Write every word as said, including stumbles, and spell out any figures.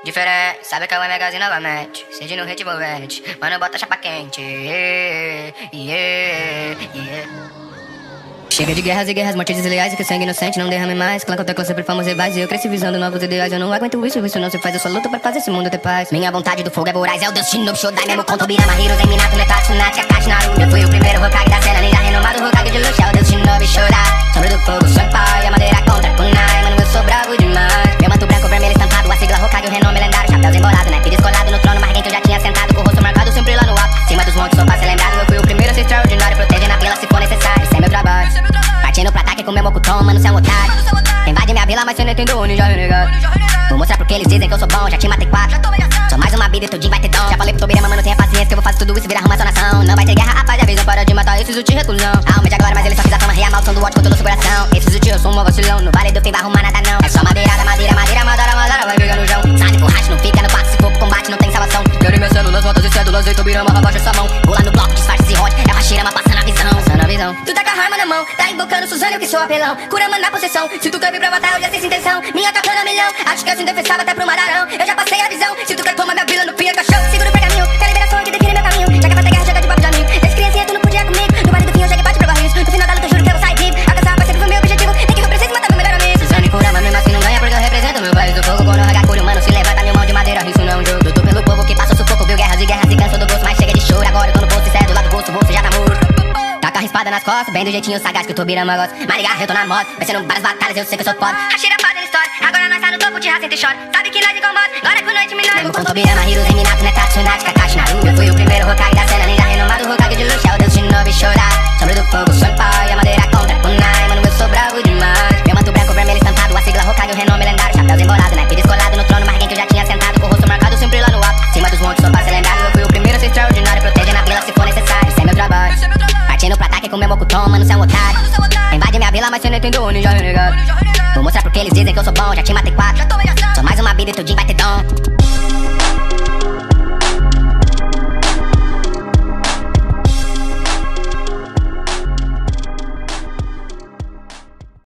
Diferente, sabe que ela é megazine novamente. Sede no hit envolvente, mano, bota a chapa quente. Yeah, yeah, yeah. Chega de guerras e guerras, mortes desleais e que sangue inocente não derrame mais. Clã contra clã, sempre famoso rivais. E eu cresci visando novos ideais. Eu não aguento isso, isso não se faz. Eu só luto pra fazer esse mundo ter paz. Minha vontade do fogo é voraz, é o deus Shinobi Shodai. Mesmo com Tobirama, Heroes, Eminato, Netatsu, Tsunade, Kakashi, Naruto. Eu fui o primeiro Hokage da cena, ninja renomado Hokage de luxo. É o deus Shinobi Shodai. Sombra do fogo, Senpai, a madeira contra Kunai. Mano, eu sou bravo demais. Meu manto branco, vermelho estampado, a sigla Hokage, o renome lendário. Chapéus embolado, né? Pires colado no trono, mas que eu já tinha sentado. Com o rosto marcado, sempre lá no alto. Cima dos montes, só pra ser lembrado. Eu fui o primeiro a ser extraordinário, protegendo a vila se for necessário. Isso é meu trabalho. Partindo pro ataque com meu mokuton, mano, cê é um otário. Invade minha vila, mas cê não entendeu o ninja renegado. Vou mostrar porque eles dizem que eu sou bom, já te matei quatro. Só mais uma vida e tudinho vai ter dom. Já falei pro Tobirama, mano, tenha paciência que eu vou fazer tudo isso e virar arrumação nação. Não vai ter guerra, rapaz, a visão para de matar esses uti reclusão. Alma de agora, mas ele só fiz a fama, ria maldição do ódio contra o nosso coração. Esses uti eu sou um vacilão, no vale do fim vai arrumar nada não. É só madeirada, madeira, madeira, madara, madara, vai pegar no chão. Sabe que o racha não fica no quarto, se for pro combate não tem salvação. Quero minhas células, voltas e cédulas, e Tobirama, abaixa essa mão. Pula no bloco, disfarce esse hot, é o Hashirama passando a visão. Passando a visão. Tu tá com a arma na mão, tá invocando Suzano, eu que sou apelão. Kurama na possessão, se tu quer vir pra matar, eu já sei sem intenção. Minha katana a milhão, acho que eu sou indefensável até pro mararão. Eu já passei a visão, se tu quer tomar minha vila no fim é cachorro. Seguro o pergaminho, que a liberação é que define meu caminho. Já que vai ter guerra, joga de papo de amigo. Desde criancinha tu não podia comigo, no vale do fim eu joguei parte pro barris. No final da luta eu juro que eu vou sair vivo. Alcançar vai sempre foi meu objetivo, nem que eu preciso matar meu melhor amigo. Suzano e Kurama mesmo assim não ganha porque eu represento meu país do fogo. Quando o Hagakure humano se levanta mil mão de madeira, isso não é um jogo. Luto pelo povo que passa sufoco, viu guerras e guerras e cansou do gosto. Mas chega de choro, agora eu tô no posto e cê é do lado do bolso, o bolso já tá morto. Taca a espada nas costas, bem do jeitinho sagaz que o Tobirama gosta. Mas ligar, eu tô na moda, vencendo várias batalhas, eu sei que eu sou foda. Hashira fazendo história, agora nós tá no topo de raça e chora. Sabe que nós incomoda, agora com noite me Mesmo com Tobirama, Heroes, Eminato, Netatsu, Tsunade, Kakashi, Naruto. Eu fui o primeiro Hokage da cena, ninja renomado Hokage de luxo. É o deus Shinobi Shodai. Sombra do fogo, Senpai, a madeira contra Kunai. Mano, eu sou bravo demais. Meu manto branco, vermelho estampado, a sigla Hokage, o renome lendário. Chapéus embolado, né? Pires colado no trono, mas que eu já tinha sentado. Com o rosto marcado, sempre lá no alto. Cima dos montes, só pra ser lembrado. Eu fui o primeiro a ser extraordinário, protegendo a vila se for necessário. Isso é meu trabalho. Partindo pro ataque com meu mokuton, mano, cê é um otário. Invade minha vila, mas cê não entendeu o ninja renegado.